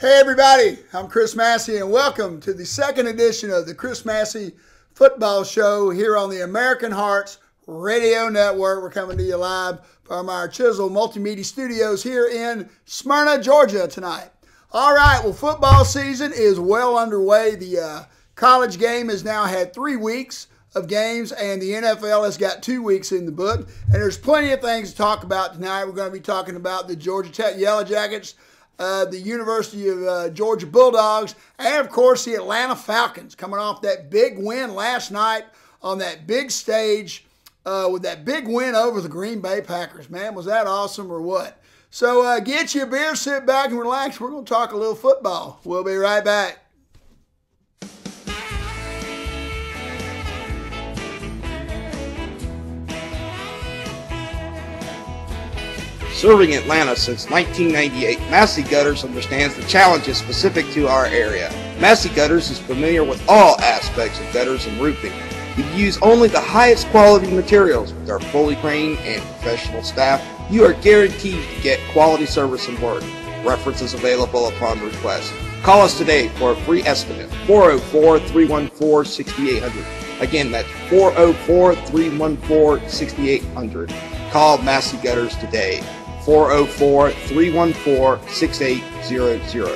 Hey everybody, I'm Chris Massey and welcome to the second edition of the Chris Massey Football Show here on the American Hearts Radio Network. We're coming to you live from our Chisel Multimedia studios here in Smyrna, Georgia tonight. All right, well, football season is well underway. The college game has now had 3 weeks of games, and the NFL has got 2 weeks in the book. And there's plenty of things to talk about tonight. We're going to be talking about the Georgia Tech Yellow Jackets, the University of Georgia Bulldogs, and of course the Atlanta Falcons coming off that big win last night on that big stage with that big win over the Green Bay Packers. Man, was that awesome or what? So get you a beer, sit back and relax. We're going to talk a little football. We'll be right back. Serving Atlanta since 1998, Massey Gutters understands the challenges specific to our area. Massey Gutters is familiar with all aspects of gutters and roofing. We use only the highest quality materials. With our fully trained and professional staff, you are guaranteed to get quality service and work. References available upon request. Call us today for a free estimate, 404-314-6800. Again, that's 404-314-6800. Call Massey Gutters today. 404-314-6800.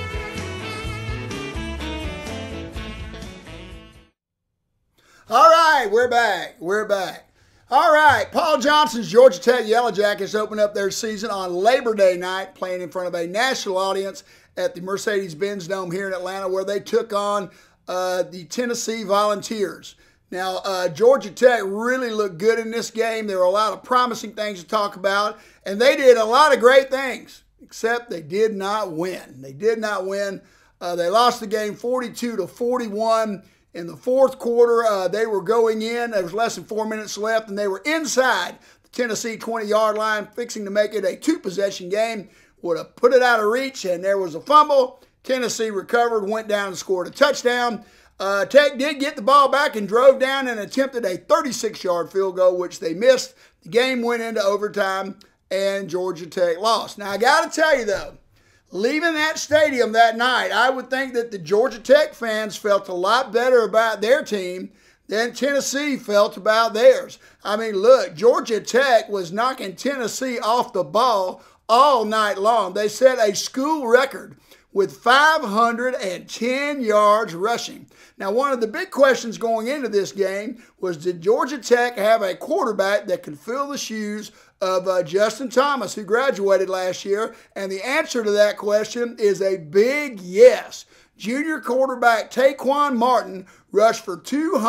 All right, we're back. All right, Paul Johnson's Georgia Tech Yellow Jackets opened up their season on Labor Day night, playing in front of a national audience at the Mercedes-Benz Dome here in Atlanta, where they took on the Tennessee Volunteers. Now, Georgia Tech really looked good in this game. There were a lot of promising things to talk about, and they did a lot of great things, except they did not win. They did not win. They lost the game 42-41. In the fourth quarter, they were going in. There was less than 4 minutes left, and they were inside the Tennessee 20-yard line, fixing to make it a two-possession game. Would have put it out of reach, and there was a fumble. Tennessee recovered, went down and scored a touchdown. Tech did get the ball back and drove down and attempted a 36-yard field goal, which they missed. The game went into overtime, and Georgia Tech lost. Now, I got to tell you, though, leaving that stadium that night, I would think that the Georgia Tech fans felt a lot better about their team than Tennessee felt about theirs. I mean, look, Georgia Tech was knocking Tennessee off the ball all night long. They set a school record with 510 yards rushing. Now, one of the big questions going into this game was, did Georgia Tech have a quarterback that could fill the shoes of Justin Thomas, who graduated last year? And the answer to that question is a big yes. Junior quarterback Taquan Martin rushed for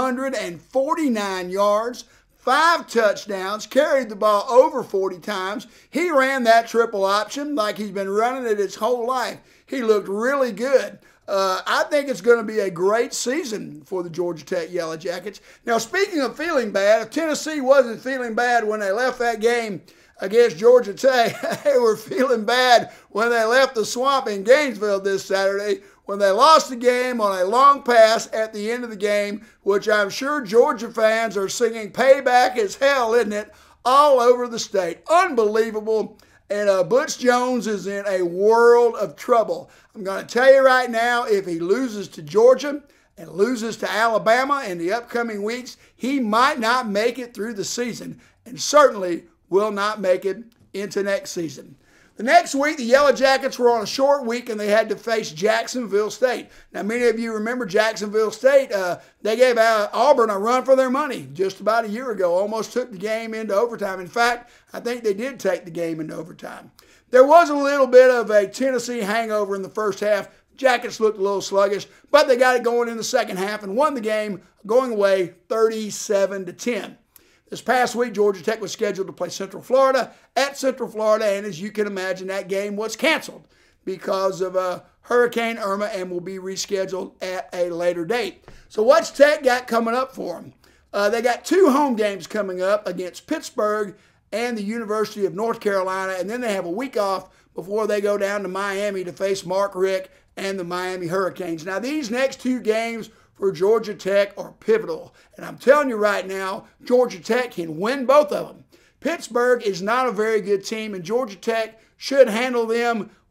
249 yards, 5 touchdowns, carried the ball over 40 times. He ran that triple option like he's been running it his whole life. He looked really good. I think it's going to be a great season for the Georgia Tech Yellow Jackets. Now, speaking of feeling bad, if Tennessee wasn't feeling bad when they left that game against Georgia Tech, they were feeling bad when they left the swamp in Gainesville this Saturday, when they lost the game on a long pass at the end of the game, which I'm sure Georgia fans are singing payback as hell, isn't it, all over the state. Unbelievable. And Butch Jones is in a world of trouble. I'm going to tell you right now, if he loses to Georgia and loses to Alabama in the upcoming weeks, he might not make it through the season, and certainly will not make it into next season. The next week, the Yellow Jackets were on a short week, and they had to face Jacksonville State. Now, many of you remember Jacksonville State. They gave Auburn a run for their money just about a year ago, almost took the game into overtime. In fact, I think they did take the game into overtime. There was a little bit of a Tennessee hangover in the first half. Jackets looked a little sluggish, but they got it going in the second half and won the game, going away 37-10. This past week, Georgia Tech was scheduled to play Central Florida at Central Florida, and as you can imagine, that game was canceled because of Hurricane Irma and will be rescheduled at a later date. So what's Tech got coming up for them? They got 2 home games coming up against Pittsburgh and the University of North Carolina, and then they have a week off before they go down to Miami to face Mark Richt and the Miami Hurricanes. Now, these next 2 games for Georgia Tech are pivotal. And I'm telling you right now, Georgia Tech can win both of them. Pittsburgh is not a very good team, and Georgia Tech should handle them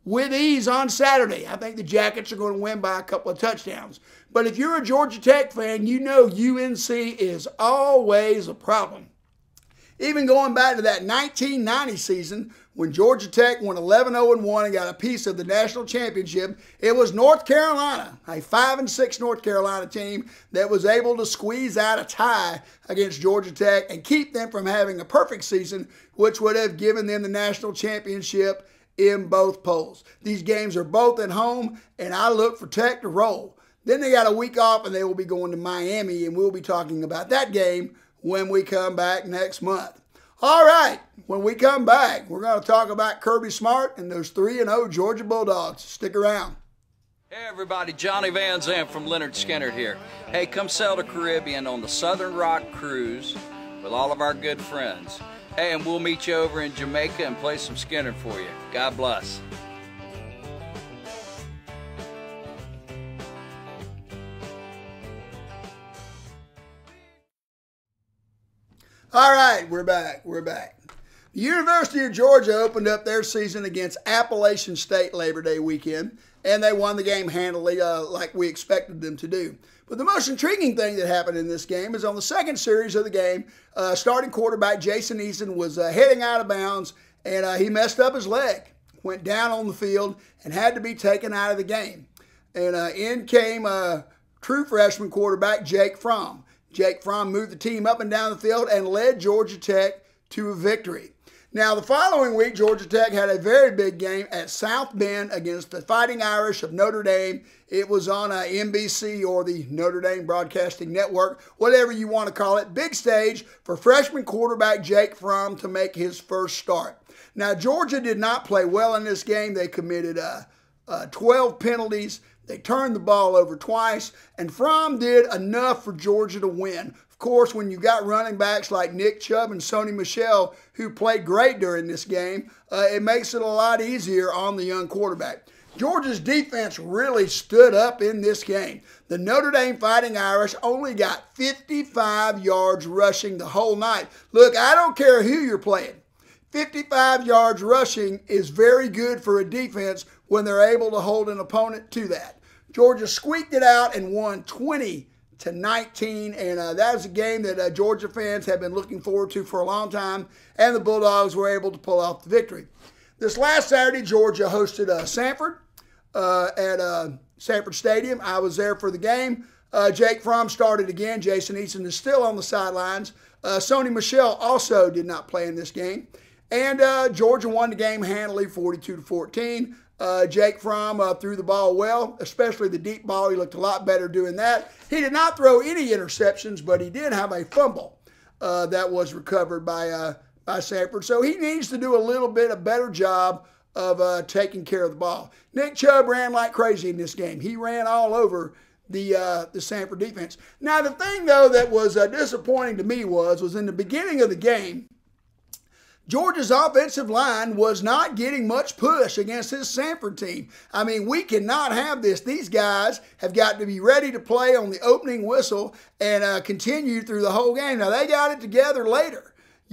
with ease on Saturday. I think the Jackets are going to win by a couple of touchdowns. But if you're a Georgia Tech fan, you know UNC is always a problem. Even going back to that 1990 season when Georgia Tech went 11-0-1 and got a piece of the national championship, it was North Carolina, a 5-6 North Carolina team that was able to squeeze out a tie against Georgia Tech and keep them from having a perfect season, which would have given them the national championship in both polls. These games are both at home, and I look for Tech to roll. Then they got a week off, and they will be going to Miami, and we'll be talking about that game when we come back next month. All right, when we come back, we're going to talk about Kirby Smart and those 3-0 Georgia Bulldogs. Stick around. Hey everybody, Johnny Van Zandt from Leonard Skinner here. Hey, come sail the Caribbean on the Southern Rock Cruise with all of our good friends. Hey, and we'll meet you over in Jamaica and play some Skinner for you. God bless. All right, we're back. The University of Georgia opened up their season against Appalachian State Labor Day weekend, and they won the game handily like we expected them to do. But the most intriguing thing that happened in this game is on the second series of the game, starting quarterback Jason Eason was heading out of bounds, and he messed up his leg, went down on the field, and had to be taken out of the game. And in came true freshman quarterback Jake Fromm. Jake Fromm moved the team up and down the field and led Georgia Tech to a victory. Now, the following week, Georgia Tech had a very big game at South Bend against the Fighting Irish of Notre Dame. It was on NBC or the Notre Dame Broadcasting Network, whatever you want to call it. Big stage for freshman quarterback Jake Fromm to make his first start. Now, Georgia did not play well in this game. They committed 12 penalties. They turned the ball over twice, and Fromm did enough for Georgia to win. Of course, when you got running backs like Nick Chubb and Sony Michel, who played great during this game, it makes it a lot easier on the young quarterback. Georgia's defense really stood up in this game. The Notre Dame Fighting Irish only got 55 yards rushing the whole night. Look, I don't care who you're playing. 55 yards rushing is very good for a defense when they're able to hold an opponent to that. Georgia squeaked it out and won 20-19, and that was a game that Georgia fans have been looking forward to for a long time, and the Bulldogs were able to pull off the victory. This last Saturday, Georgia hosted Samford at Sanford Stadium. I was there for the game. Jake Fromm started again. Jason Eason is still on the sidelines. Sony Michel also did not play in this game. And Georgia won the game handily, 42-14. Jake Fromm threw the ball well, especially the deep ball. He looked a lot better doing that. He did not throw any interceptions, but he did have a fumble that was recovered by Sanford. So he needs to do a little bit a better job of taking care of the ball. Nick Chubb ran like crazy in this game. He ran all over the Sanford defense. Now, the thing, though, that was disappointing to me was in the beginning of the game, Georgia's offensive line was not getting much push against this Sanford team. I mean, we cannot have this. These guys have got to be ready to play on the opening whistle and continue through the whole game. Now, they got it together later,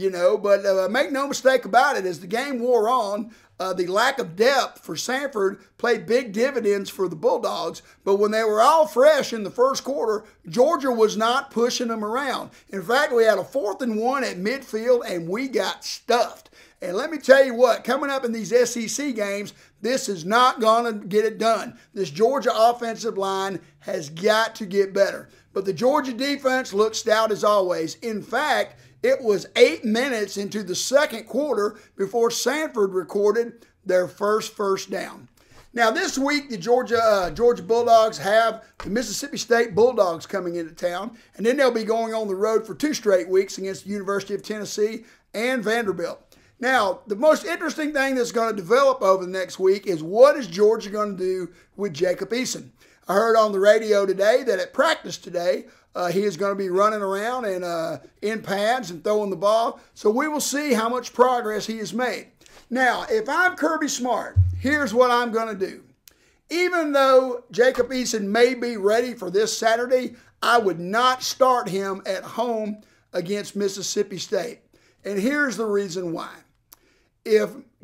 but make no mistake about it, as the game wore on, the lack of depth for Sanford played big dividends for the Bulldogs, but when they were all fresh in the first quarter, Georgia was not pushing them around. In fact, we had a 4th and 1 at midfield, and we got stuffed. And let me tell you what, coming up in these SEC games, this is not going to get it done. This Georgia offensive line has got to get better. But the Georgia defense looked stout as always. In fact, it was 8 minutes into the second quarter before Sanford recorded their first down. Now, this week, the Georgia Bulldogs have the Mississippi State Bulldogs coming into town, and then they'll be going on the road for 2 straight weeks against the University of Tennessee and Vanderbilt. Now, the most interesting thing that's going to develop over the next week is what is Georgia going to do with Jacob Eason. I heard on the radio today that at practice today, he is going to be running around and in pads and throwing the ball. So we will see how much progress he has made. Now, if I'm Kirby Smart, here's what I'm going to do. Even though Jacob Eason may be ready for this Saturday, I would not start him at home against Mississippi State. And here's the reason why. If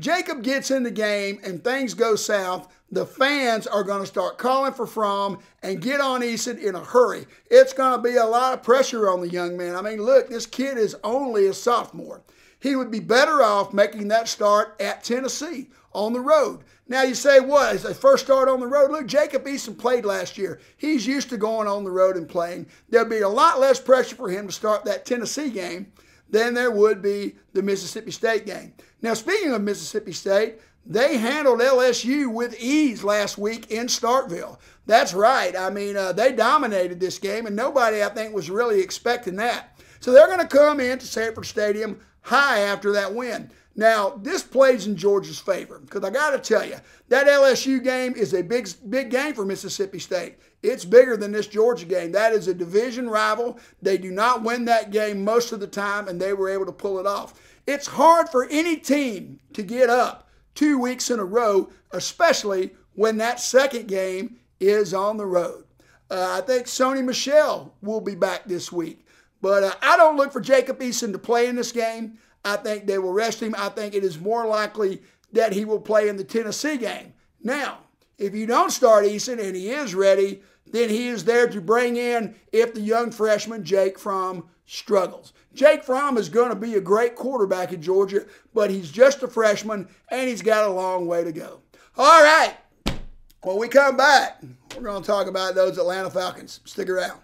Jacob gets in the game and things go south, the fans are going to start calling for Fromm and get on Eason in a hurry. It's going to be a lot of pressure on the young man. I mean, look, this kid is only a sophomore. He would be better off making that start at Tennessee on the road. Now you say, what, is the first start on the road? Look, Jacob Eason played last year. He's used to going on the road and playing. There'll be a lot less pressure for him to start that Tennessee game than there would be the Mississippi State game. Now, speaking of Mississippi State, they handled LSU with ease last week in Starkville. That's right. I mean, they dominated this game, and nobody, I think, was really expecting that. So they're going to come into Sanford Stadium high after that win. Now, this plays in Georgia's favor because I got to tell you, that LSU game is a big game for Mississippi State. It's bigger than this Georgia game. That is a division rival. They do not win that game most of the time, and they were able to pull it off. It's hard for any team to get up 2 weeks in a row, especially when that second game is on the road. I think Sony Michel will be back this week. But I don't look for Jacob Eason to play in this game. I think they will rest him. I think it is more likely that he will play in the Tennessee game. Now, if you don't start Eason and he is ready, then he is there to bring in if the young freshman Jake Fromm struggles. Jake Fromm is going to be a great quarterback at Georgia, but he's just a freshman and he's got a long way to go. All right, when we come back, we're going to talk about those Atlanta Falcons. Stick around.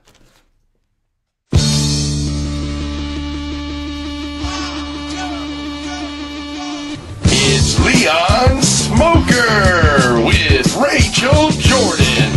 It's Leon Smoker with Rachel Jordan.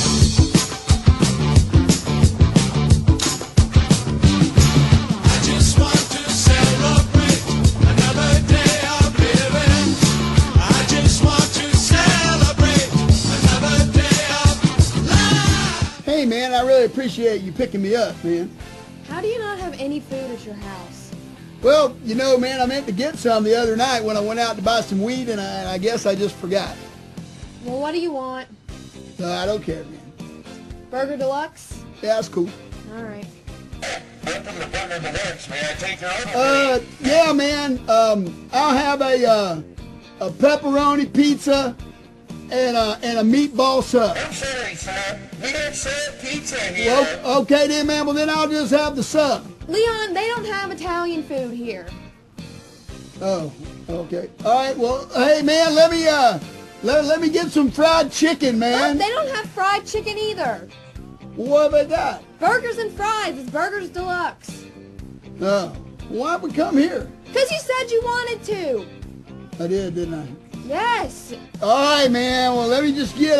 I just want to celebrate another day of living. I just want to celebrate another day of life. Hey, man, I really appreciate you picking me up, man. How do you not have any food at your house? Well, you know, man, I meant to get some the other night when I went out to buy some weed, and I guess I just forgot. Well, what do you want? No, I don't care, man. Burger Deluxe? Yeah, that's cool. All right. Welcome to Burger Deluxe. May I take your order? Yeah, man. I'll have a pepperoni pizza and a meatball sub. I'm sorry, sir. We don't serve pizza here. Well, okay then, man. Well, then I'll just have the sub. Leon, they don't have Italian food here. Oh, okay. All right. Well, hey, man, let me get some fried chicken, Oh, man. they don't have fried chicken either. What have they got? Burgers and fries. It's Burgers Deluxe. Oh, why'd we come here? Because you said you wanted to. I did, didn't I? Yes. All right, man. Well, let me get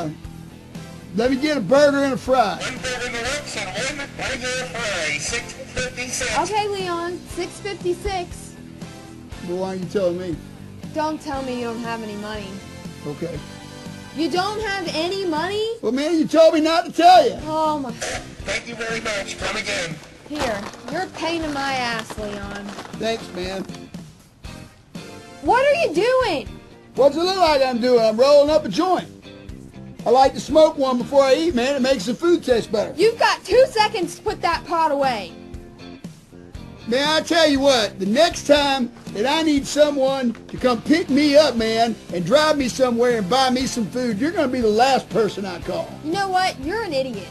a burger and a fry. One Burger Deluxe and one regular fry. $6.56. Okay, Leon. $6.56. But why aren't you telling me? Don't tell me you don't have any money. Okay. You don't have any money? Well, man, you told me not to tell you. Oh, my. Thank you very much. Come again. Here. You're a pain in my ass, Leon. Thanks, man. What are you doing? What's it look like I'm doing? I'm rolling up a joint. I like to smoke one before I eat, man. It makes the food taste better. You've got 2 seconds to put that pot away. Man, I tell you what, the next time that I need someone to come pick me up, man, and drive me somewhere and buy me some food, you're going to be the last person I call. You know what? You're an idiot.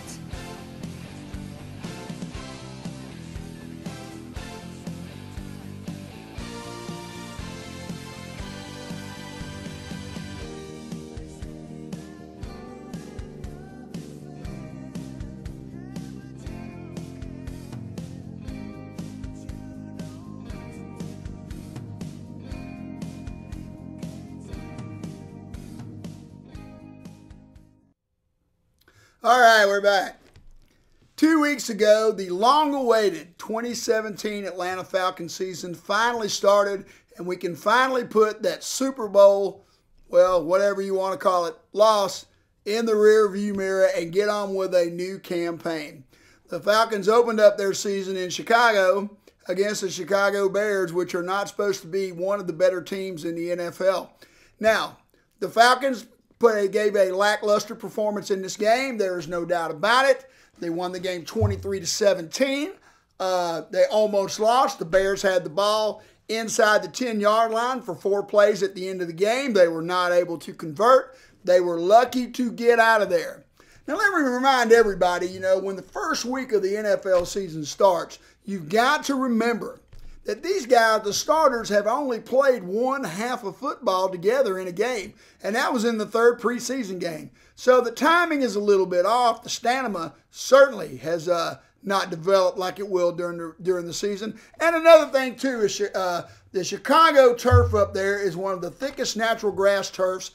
All right, we're back. 2 weeks ago, the long-awaited 2017 Atlanta Falcons season finally started, and we can finally put that Super Bowl, well, whatever you want to call it, loss in the rearview mirror and get on with a new campaign. The Falcons opened up their season in Chicago against the Chicago Bears, which are not supposed to be one of the better teams in the NFL. Now, the Falcons gave a lackluster performance in this game. There is no doubt about it. They won the game 23-17. They almost lost. The Bears had the ball, inside the 10-yard line for 4 plays at the end of the game. They were not able to convert. They were lucky to get out of there. Now, let me remind everybody, when the first week of the NFL season starts, you've got to remember that these guys, the starters, have only played one half of football together in a game, and that was in the 3rd preseason game. So the timing is a little bit off. The stamina certainly has not developed like it will during the season. And another thing, too, is the Chicago turf up there is one of the thickest natural grass turfs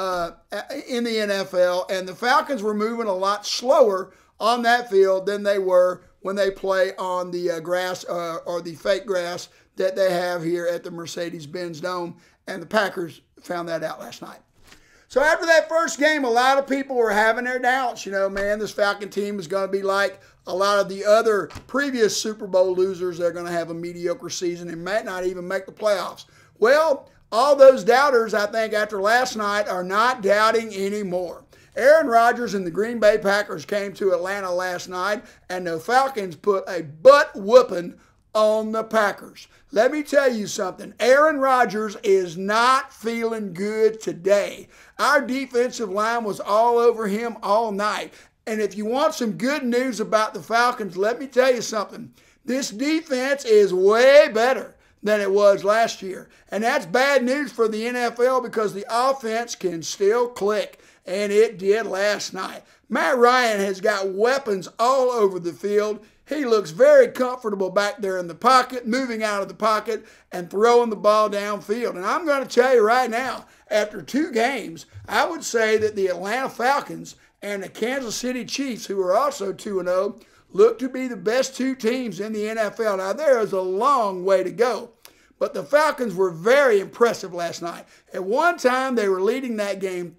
in the NFL, and the Falcons were moving a lot slower on that field than they were when they play on the grass or the fake grass that they have here at the Mercedes-Benz Dome, and the Packers found that out last night. So after that first game, a lot of people were having their doubts. Man, this Falcon team is going to be like a lot of the other previous Super Bowl losers. They're going to have a mediocre season and might not even make the playoffs. Well, all those doubters, I think, after last night are not doubting anymore. Aaron Rodgers and the Green Bay Packers came to Atlanta last night, and the Falcons put a butt-whooping on the Packers. Let me tell you something. Aaron Rodgers is not feeling good today. Our defensive line was all over him all night. And if you want some good news about the Falcons, let me tell you something. This defense is way better than it was last year. And that's bad news for the NFL because the offense can still click. And it did last night. Matt Ryan has got weapons all over the field. He looks very comfortable back there in the pocket, moving out of the pocket and throwing the ball downfield. And I'm going to tell you right now, after 2 games, I would say that the Atlanta Falcons and the Kansas City Chiefs, who are also 2-0, look to be the best 2 teams in the NFL. Now, there is a long way to go. But the Falcons were very impressive last night. At one time, they were leading that game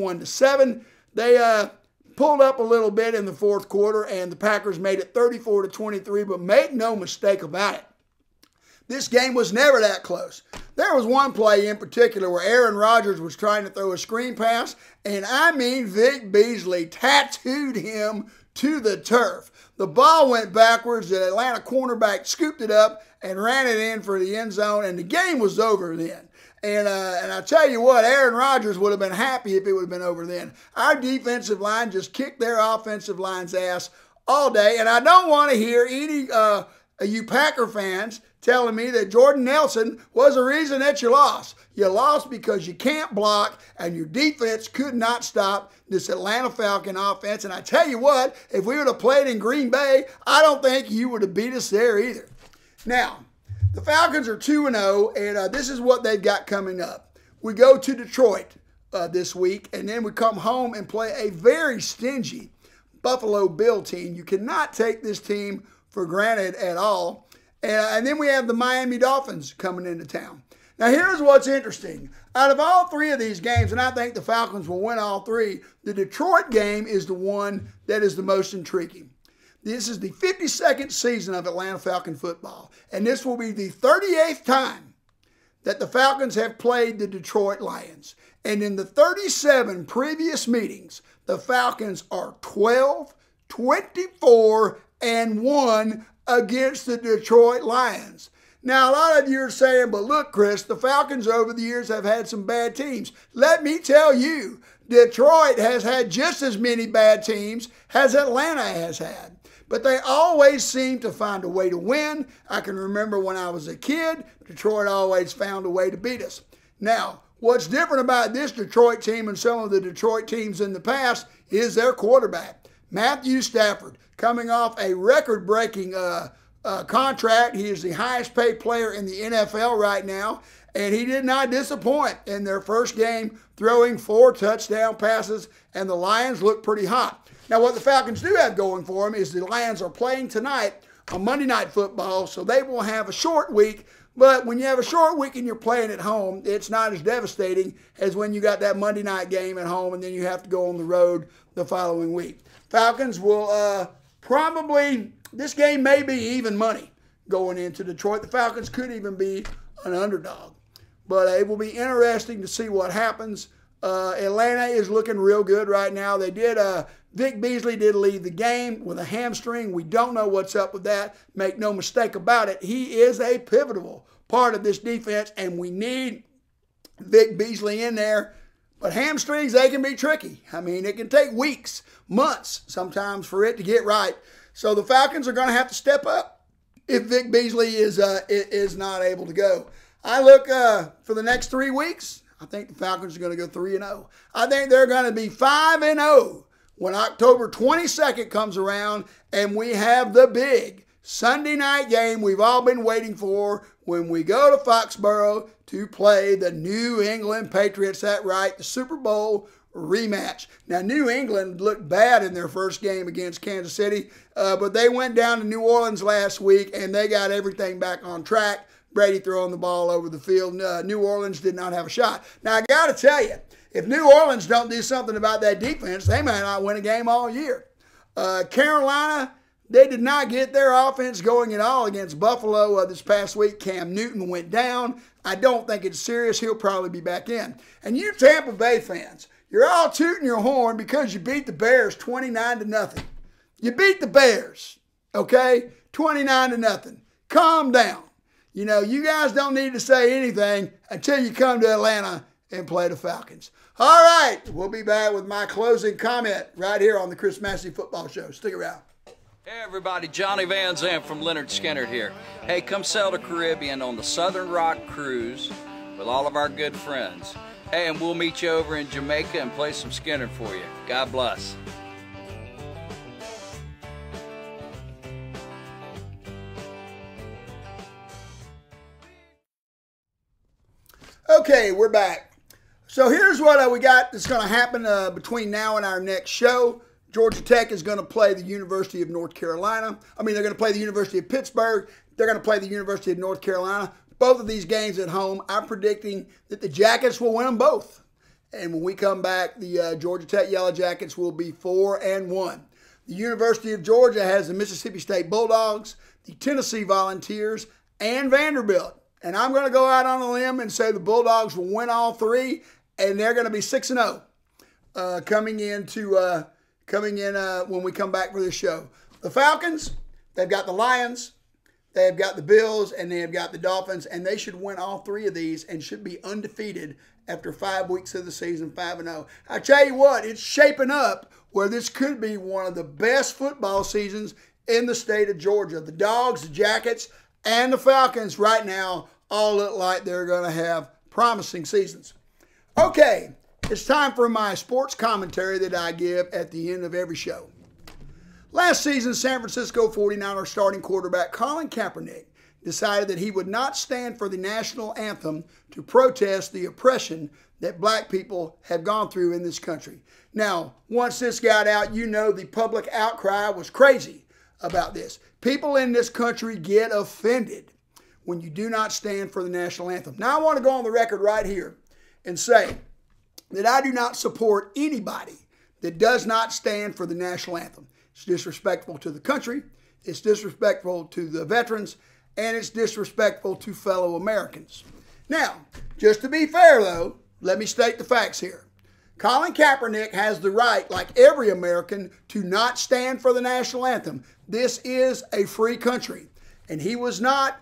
31-7. They pulled up a little bit in the 4th quarter, and the Packers made it 34-23. But make no mistake about it, this game was never that close. There was one play in particular where Aaron Rodgers was trying to throw a screen pass, and I mean Vic Beasley tattooed him to the turf. The ball went backwards. The Atlanta cornerback scooped it up and ran it in for the end zone, and the game was over then. And I tell you what, Aaron Rodgers would have been happy if it would have been over then. Our defensive line just kicked their offensive line's ass all day, and I don't want to hear any you Packer fans telling me that Jordan Nelson was the reason that you lost. You lost because you can't block, and your defense could not stop this Atlanta Falcon offense. And I tell you what, if we would have played in Green Bay, I don't think you would have beat us there either. Now, the Falcons are 2-0, and this is what they've got coming up. We go to Detroit this week, and then we come home and play a very stingy Buffalo Bill team. You cannot take this team for granted at all. And then we have the Miami Dolphins coming into town. Now, here's what's interesting. Out of all 3 of these games, and I think the Falcons will win all 3, the Detroit game is the one that is the most intriguing. This is the 52nd season of Atlanta Falcon football, and this will be the 38th time that the Falcons have played the Detroit Lions. And in the 37 previous meetings, the Falcons are 12-24-1 against the Detroit Lions. Now, a lot of you are saying, but look, Chris, the Falcons over the years have had some bad teams. Let me tell you, Detroit has had just as many bad teams as Atlanta has had. But they always seem to find a way to win. I can remember when I was a kid, Detroit always found a way to beat us. Now, what's different about this Detroit team and some of the Detroit teams in the past is their quarterback, Matthew Stafford, coming off a record-breaking contract. He is the highest-paid player in the NFL right now, and he did not disappoint in their first game, throwing 4 touchdown passes, and the Lions look pretty hot. Now, what the Falcons do have going for them is the Lions are playing tonight on Monday Night Football, so they will have a short week. But when you have a short week and you're playing at home, it's not as devastating as when you got that Monday night game at home and then you have to go on the road the following week. Falcons will probably, this game may be even money going into Detroit. The Falcons could even be an underdog. But it will be interesting to see what happens. Atlanta is looking real good right now. They did, Vic Beasley did leave the game with a hamstring. We don't know what's up with that. Make no mistake about it. He is a pivotal part of this defense, and we need Vic Beasley in there. But hamstrings, they can be tricky. I mean, it can take weeks, months sometimes for it to get right. So the Falcons are going to have to step up if Vic Beasley is not able to go. I look for the next 3 weeks, I think the Falcons are going to go 3-0. I think they're going to be 5-0 when October 22nd comes around and we have the big Sunday night game we've all been waiting for when we go to Foxborough to play the New England Patriots. That's right, the Super Bowl rematch. Now, New England looked bad in their first game against Kansas City, but they went down to New Orleans last week and they got everything back on track. Brady throwing the ball over the field. New Orleans did not have a shot. Now, I got to tell you, if New Orleans don't do something about that defense, they may not win a game all year. Carolina, they did not get their offense going at all against Buffalo this past week. Cam Newton went down. I don't think it's serious. He'll probably be back in. And you Tampa Bay fans, you're all tooting your horn because you beat the Bears 29-0. You beat the Bears, okay? 29-0. Calm down. You know, you guys don't need to say anything until you come to Atlanta and play the Falcons. All right, we'll be back with my closing comment right here on the Chris Massey Football Show. Stick around. Hey everybody, Johnny Van Zandt from Leonard Skinner here. Hey, come sail the Caribbean on the Southern Rock Cruise with all of our good friends. Hey, and we'll meet you over in Jamaica and play some Skinner for you. God bless. Okay, we're back. So here's what we got that's going to happen between now and our next show. Georgia Tech is going to play the University of North Carolina. They're going to play the University of Pittsburgh. They're going to play the University of North Carolina. Both of these games at home, I'm predicting that the Jackets will win them both. And when we come back, the Georgia Tech Yellow Jackets will be 4-1. The University of Georgia has the Mississippi State Bulldogs, the Tennessee Volunteers, and Vanderbilt. And I'm going to go out on a limb and say the Bulldogs will win all three, and they're going to be 6-0 coming in when we come back for this show. The Falcons, they've got the Lions, they've got the Bills, and they've got the Dolphins, and they should win all three of these and should be undefeated after 5 weeks of the season, 5-0. I tell you what, it's shaping up where this could be one of the best football seasons in the state of Georgia. The Dogs, the Jackets, and the Falcons right now all look like they're going to have promising seasons. Okay, it's time for my sports commentary that I give at the end of every show. Last season, San Francisco 49ers starting quarterback Colin Kaepernick decided that he would not stand for the national anthem to protest the oppression that black people have gone through in this country. Now, once this got out, you know the public outcry was crazy about this. People in this country get offended when you do not stand for the national anthem. Now, I want to go on the record right here and say that I do not support anybody that does not stand for the national anthem. It's disrespectful to the country, it's disrespectful to the veterans, and it's disrespectful to fellow Americans. Now, just to be fair though, let me state the facts here. Colin Kaepernick has the right, like every American, to not stand for the national anthem. This is a free country, and he was not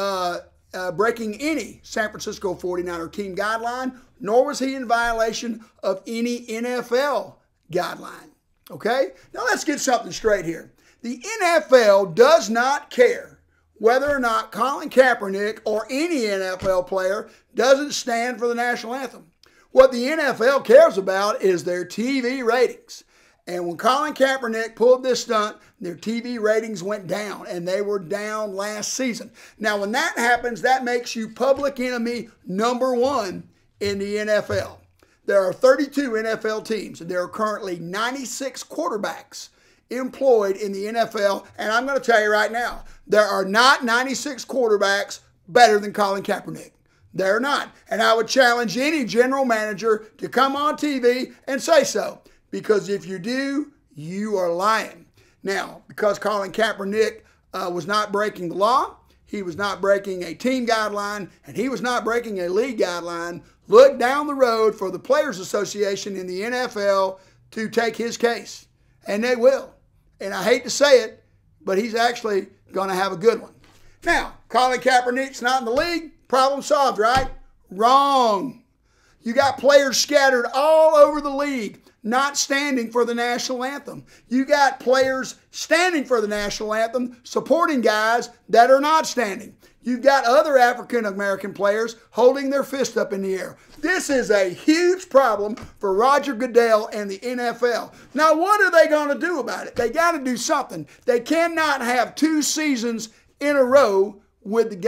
breaking any San Francisco 49er team guideline, nor was he in violation of any NFL guideline. Okay? Now let's get something straight here. The NFL does not care whether or not Colin Kaepernick or any NFL player doesn't stand for the national anthem. What the NFL cares about is their TV ratings. And when Colin Kaepernick pulled this stunt, their TV ratings went down, and they were down last season. Now, when that happens, that makes you public enemy number one in the NFL. There are 32 NFL teams, and there are currently 96 quarterbacks employed in the NFL. And I'm going to tell you right now, there are not 96 quarterbacks better than Colin Kaepernick. They're not. And I would challenge any general manager to come on TV and say so. Because if you do, you are lying. Now, because Colin Kaepernick was not breaking the law, he was not breaking a team guideline, and he was not breaking a league guideline, look down the road for the Players Association in the NFL to take his case. And they will. And I hate to say it, but he's actually going to have a good one. Now, Colin Kaepernick's not in the league. Problem solved, right? Wrong. You got players scattered all over the league not standing for the national anthem. You got players standing for the national anthem supporting guys that are not standing. You've got other African American players holding their fist up in the air. This is a huge problem for Roger Goodell and the NFL. Now, what are they going to do about it? They got to do something. They cannot have 2 seasons in a row with the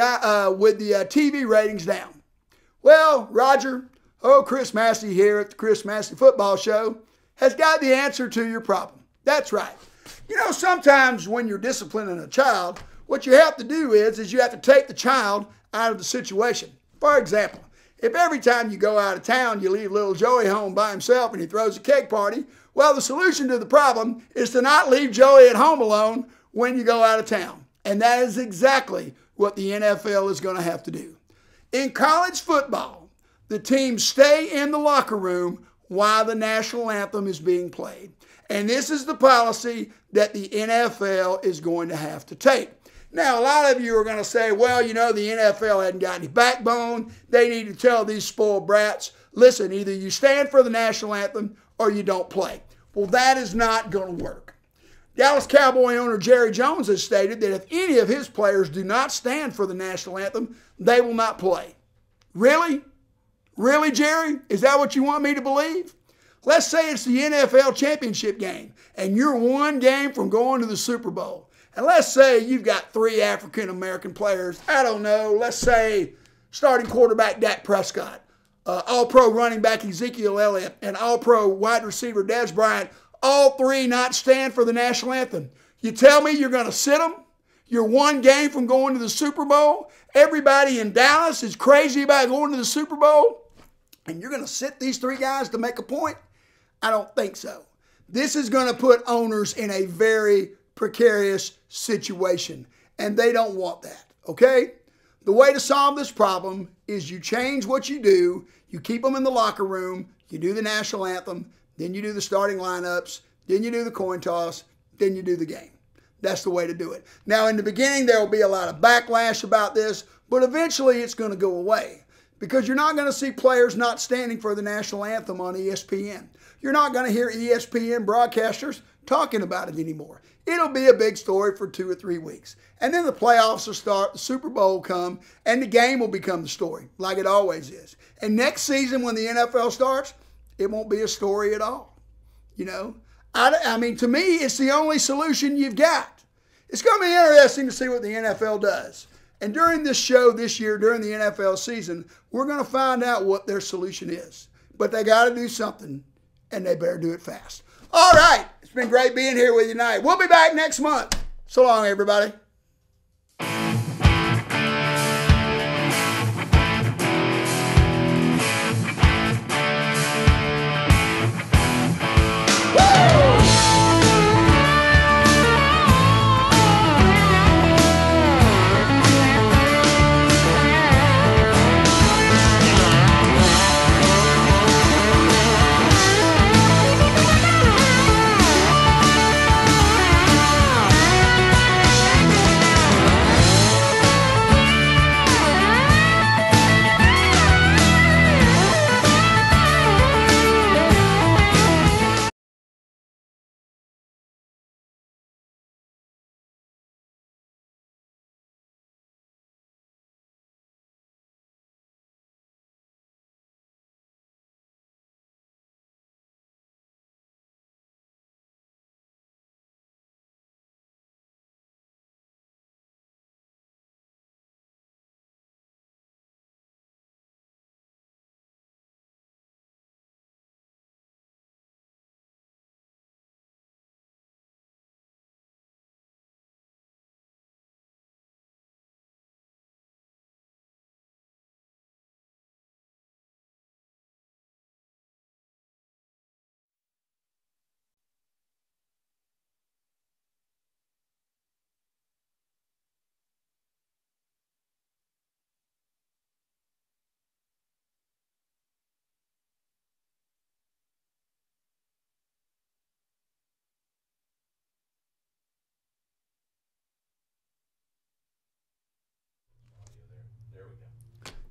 TV ratings down. Well, Roger, Chris Massey here at the Chris Massey Football Show has got the answer to your problem. That's right. You know, sometimes when you're disciplining a child, what you have to do is you have to take the child out of the situation. For example, if every time you go out of town, you leave little Joey home by himself and he throws a cake party, well, the solution to the problem is to not leave Joey at home alone when you go out of town. And that is exactly what the NFL is going to have to do. In college football, the teams stay in the locker room while the national anthem is being played. And this is the policy that the NFL is going to have to take. Now, a lot of you are going to say, well, you know, the NFL hasn't got any backbone. They need to tell these spoiled brats, listen, either you stand for the national anthem or you don't play. Well, that is not going to work. Dallas Cowboy owner Jerry Jones has stated that if any of his players do not stand for the national anthem, they will not play. Really? Really, Jerry? Is that what you want me to believe? Let's say it's the NFL championship game and you're 1 game from going to the Super Bowl. And let's say you've got 3 African-American players. I don't know. Let's say starting quarterback Dak Prescott, all-pro running back Ezekiel Elliott, and all-pro wide receiver Dez Bryant, all 3 not stand for the national anthem. You tell me you're going to sit them? You're 1 game from going to the Super Bowl? Everybody in Dallas is crazy about going to the Super Bowl? And you're going to sit these 3 guys to make a point? I don't think so. This is going to put owners in a very precarious situation, and they don't want that, okay? The way to solve this problem is you change what you do, you keep them in the locker room, you do the national anthem, then you do the starting lineups, then you do the coin toss, then you do the game. That's the way to do it. Now, in the beginning, there will be a lot of backlash about this, but eventually it's going to go away because you're not going to see players not standing for the national anthem on ESPN. You're not going to hear ESPN broadcasters talking about it anymore. It'll be a big story for 2 or 3 weeks. And then the playoffs will start, the Super Bowl will come, and the game will become the story, like it always is. And next season when the NFL starts, it won't be a story at all. You know, I mean, to me, it's the only solution you've got. It's going to be interesting to see what the NFL does. And during this show this year, during the NFL season, we're going to find out what their solution is. But they got to do something, and they better do it fast. All right. It's been great being here with you tonight. We'll be back next month. So long, everybody.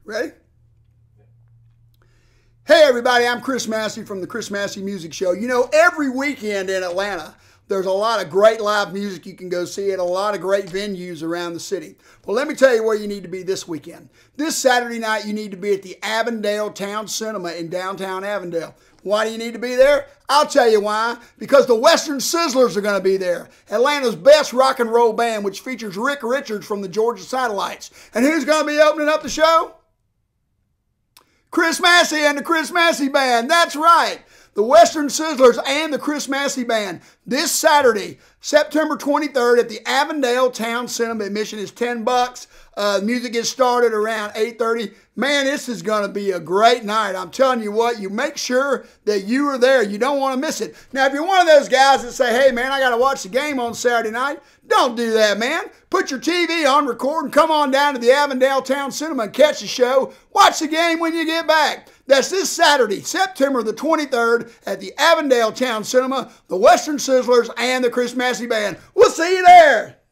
Ready? Hey everybody, I'm Chris Massey from the Chris Massey Music Show. You know, every weekend in Atlanta, there's a lot of great live music you can go see at a lot of great venues around the city. Well, let me tell you where you need to be this weekend. This Saturday night, you need to be at the Avondale Town Cinema in downtown Avondale. Why do you need to be there? I'll tell you why. Because the Western Sizzlers are going to be there. Atlanta's best rock and roll band, which features Rick Richards from the Georgia Satellites. And who's going to be opening up the show? Chris Massey and the Chris Massey Band. That's right. The Western Sizzlers and the Chris Massey Band. This Saturday, September 23rd at the Avondale Town Cinema. Admission is $10. Music gets started around 8:30. Man, this is going to be a great night. I'm telling you what, you make sure that you are there. You don't want to miss it. Now, if you're one of those guys that say, hey, man, I got to watch the game on Saturday night, don't do that, man. Put your TV on record and come on down to the Avondale Town Cinema and catch the show. Watch the game when you get back. That's this Saturday, September the 23rd at the Avondale Town Cinema, the Western Sizzlers, and the Chris Massey Band. We'll see you there.